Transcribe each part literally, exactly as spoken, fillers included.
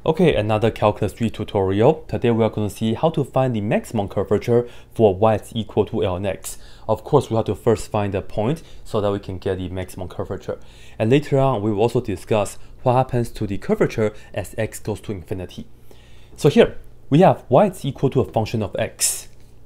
Okay, another Calculus three tutorial. Today we are going to see how to find the maximum curvature for y is equal to ln x. Of course, we have to first find the point so that we can get the maximum curvature. And later on, we will also discuss what happens to the curvature as x goes to infinity. So here, we have y is equal to a function of x.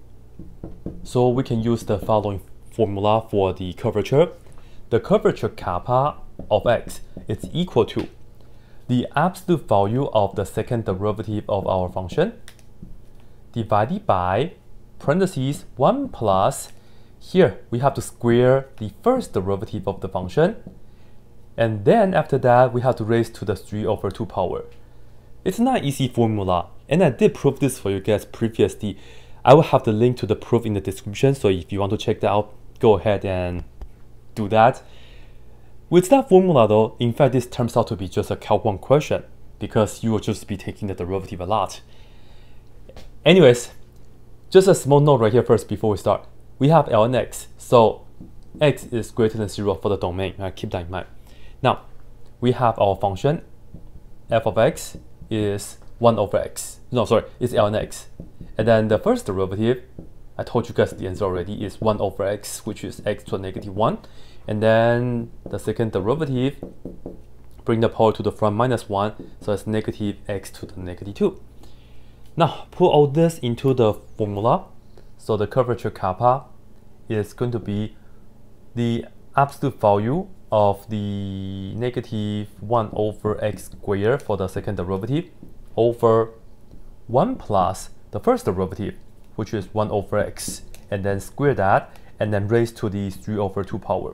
So we can use the following formula for the curvature. The curvature kappa of x is equal to the absolute value of the second derivative of our function divided by parentheses one plus, here we have to square the first derivative of the function, and then after that we have to raise to the three over two power. It's not an easy formula, and I did prove this for you guys previously. I will have the link to the proof in the description, so if you want to check that out, go ahead and do that. With that formula though, in fact this turns out to be just a Calc one question because you will just be taking the derivative a lot. Anyways, just a small note right here first before we start. We have ln x, so x is greater than zero for the domain, right? Keep that in mind. Now, we have our function f of x is one over x. No, sorry, it's ln x. And then the first derivative, I told you guys the answer already, is one over x, which is x to the negative one. And then the second derivative, bring the power to the front minus one, so it's negative x to the negative two. Now, put all this into the formula. So the curvature kappa is going to be the absolute value of the negative one over x squared for the second derivative over one plus the first derivative, which is one over x, and then square that, and then raise to the three over two power.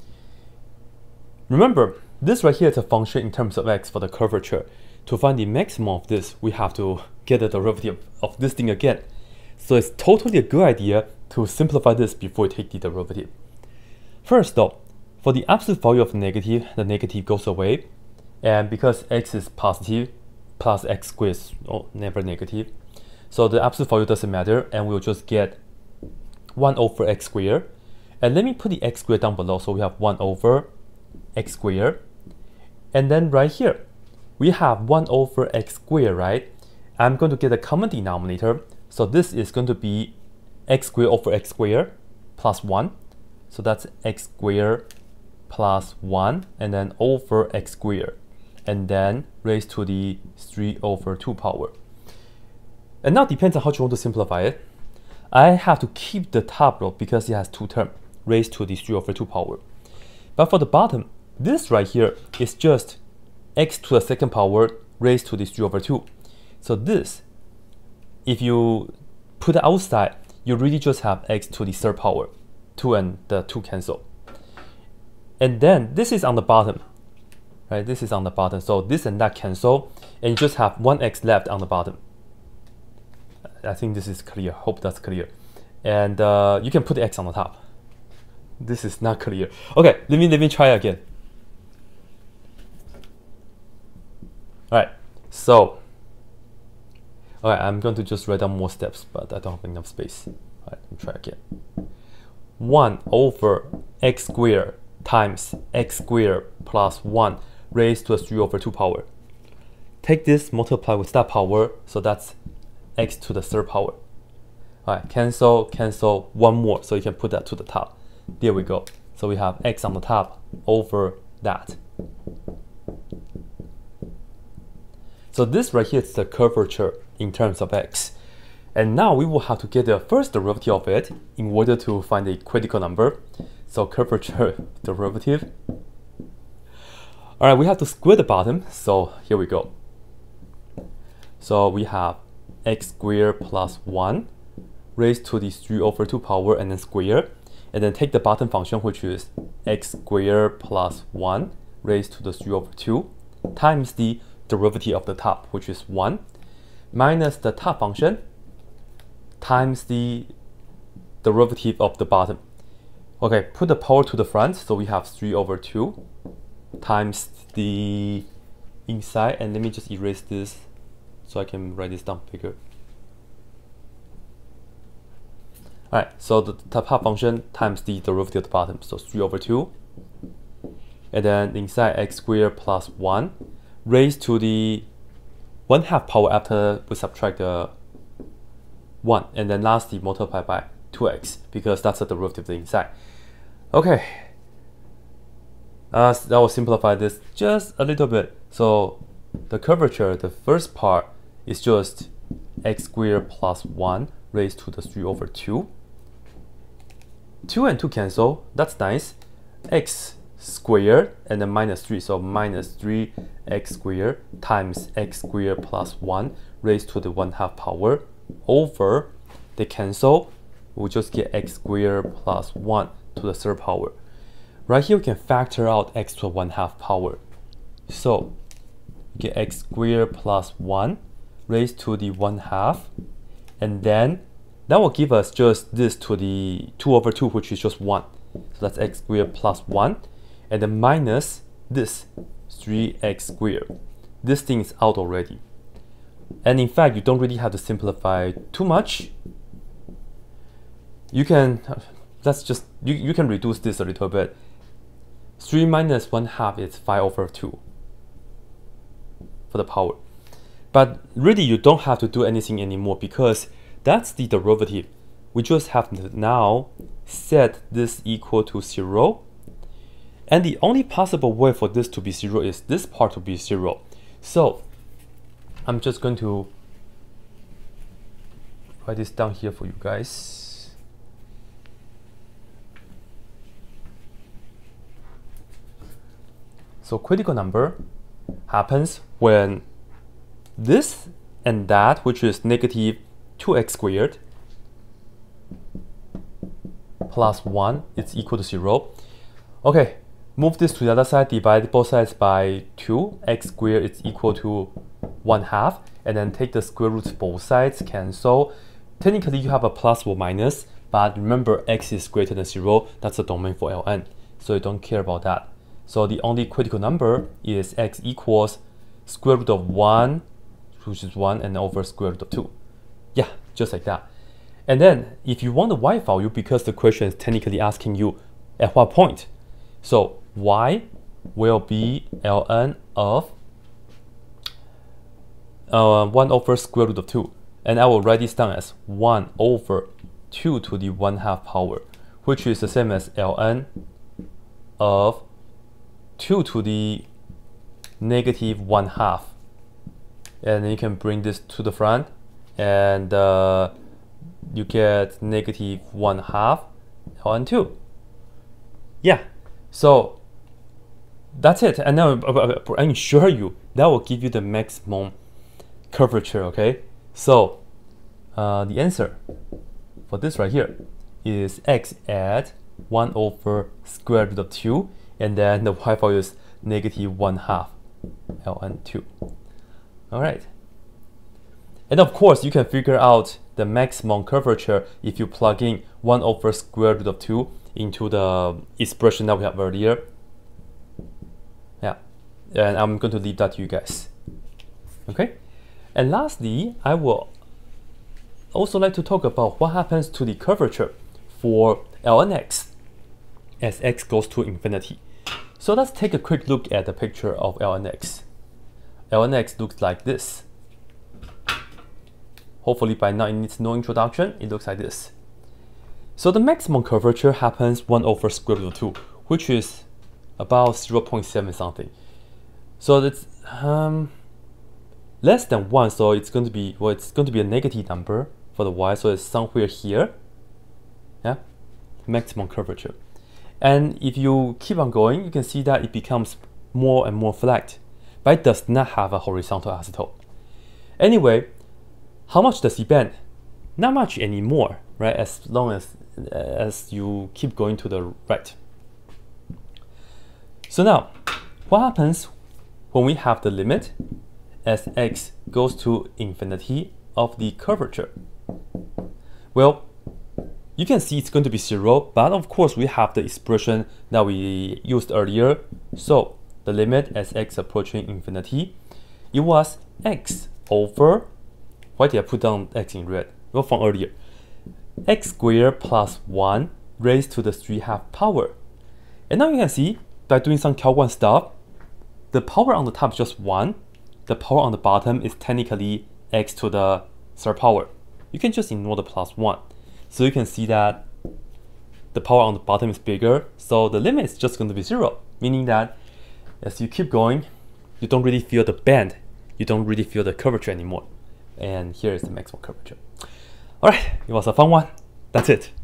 Remember, this right here is a function in terms of x for the curvature. To find the maximum of this, we have to get the derivative of this thing again. So it's totally a good idea to simplify this before you take the derivative. First though, for the absolute value of negative, the negative goes away. And because x is positive, plus x squared is oh, never negative. So the absolute value doesn't matter, and we'll just get one over x squared. And let me put the x squared down below, so we have one over x squared, and then right here we have one over x squared, right? I'm going to get a common denominator, so this is going to be x squared over x squared plus one, so that's x squared plus one, and then over x squared, and then raised to the three over two power. And now it depends on how you want to simplify it. I have to keep the top row because it has two terms, raised to the three over two power. But for the bottom, this right here is just x to the second power raised to the three over two. So this, if you put it outside, you really just have x to the third power. two and the two cancel. And then this is on the bottom, right? This is on the bottom. So this and that cancel, and you just have one x left on the bottom. I think this is clear. Hope that's clear. And uh, you can put the x on the top. This is not clear. Okay, let me let me try again. All right, so all right, I'm going to just write down more steps, but I don't have enough space. All right, let me try again. one over x squared times x squared plus one raised to a three over two power. Take this, multiply with that power, so that's x to the third power. All right, cancel, cancel, one more, so you can put that to the top. There we go. So we have x on the top over that. So this right here is the curvature in terms of x. And now we will have to get the first derivative of it in order to find a critical number. So curvature derivative. All right, we have to square the bottom. So here we go. So we have x squared plus one raised to the three over two power and then square. And then take the bottom function, which is x squared plus one raised to the three over two times the derivative of the top, which is one, minus the top function times the derivative of the bottom. Okay, put the power to the front, so we have three over two times the inside, and let me just erase this so I can write this down bigger. Alright, so the top function times the derivative of the bottom, so three over two. And then inside x squared plus one raised to the one half power after we subtract the one, and then lastly multiply by two x because that's the derivative inside. Okay, uh, that will simplify this just a little bit. So the curvature, the first part is just x squared plus one raised to the three over two. two and two cancel, that's nice. X squared and then minus three, so minus three x squared times x squared plus one raised to the one half power over, they cancel, we'll just get x squared plus one to the third power. Right here we can factor out x to the one half power. So we get x squared plus one raised to the one half, and then that will give us just this to the two over two, which is just one. So that's x squared plus one, and then minus this three x squared. This thing is out already. And in fact, you don't really have to simplify too much. You can, let's just, you, you can reduce this a little bit. three minus one half is five over two for the power. But really, you don't have to do anything anymore because that's the derivative. We just have to now set this equal to zero. And the only possible way for this to be zero is this part to be zero. So I'm just going to write this down here for you guys. So critical number happens when this and that, which is negative two x squared plus one, is equal to zero. Okay, move this to the other side, divide both sides by two, x squared is equal to one half, and then take the square roots both sides, cancel. Technically you have a plus or minus, but remember x is greater than zero, that's the domain for Ln, so you don't care about that. So the only critical number is x equals square root of one, which is one, and over square root of two. Yeah, just like that. And then if you want the y value, because the question is technically asking you at what point, so y will be ln of uh, one over square root of two, and I will write this down as one over two to the one half power, which is the same as ln of two to the negative one half. And then you can bring this to the front, and uh, you get negative one half ln two. Yeah, so that's it. And now I assure you that will give you the maximum curvature. Okay, so uh, the answer for this right here is x at one over square root of two, and then the y value is negative one half ln two. All right, and of course you can figure out the maximum curvature if you plug in one over square root of two into the expression that we have earlier. Yeah, and I'm going to leave that to you guys. Okay, and lastly, I will also like to talk about what happens to the curvature for ln x as x goes to infinity. So let's take a quick look at the picture of ln x. ln x looks like this. Hopefully by now it needs no introduction, it looks like this. So the maximum curvature happens one over square root of two, which is about zero point seven something. So that's um, less than one, so it's going to be, well, it's going to be a negative number for the y, so it's somewhere here. Yeah, maximum curvature. And if you keep on going, you can see that it becomes more and more flat, but it does not have a horizontal asymptote. Anyway, how much does it bend? Not much anymore, right? As long as as you keep going to the right. So now, what happens when we have the limit as x goes to infinity of the curvature? Well, you can see it's going to be zero, but of course we have the expression that we used earlier. So the limit as x approaching infinity, it was x over, why did I put down x in red? Well, from earlier, x squared plus one raised to the three half power. And now you can see, by doing some calc one stuff, the power on the top is just one, the power on the bottom is technically x to the third power. You can just ignore the plus one. So you can see that the power on the bottom is bigger, so the limit is just going to be zero, meaning that as you keep going, you don't really feel the bend, you don't really feel the curvature anymore. And here is the maximum curvature. All right, it was a fun one. That's it.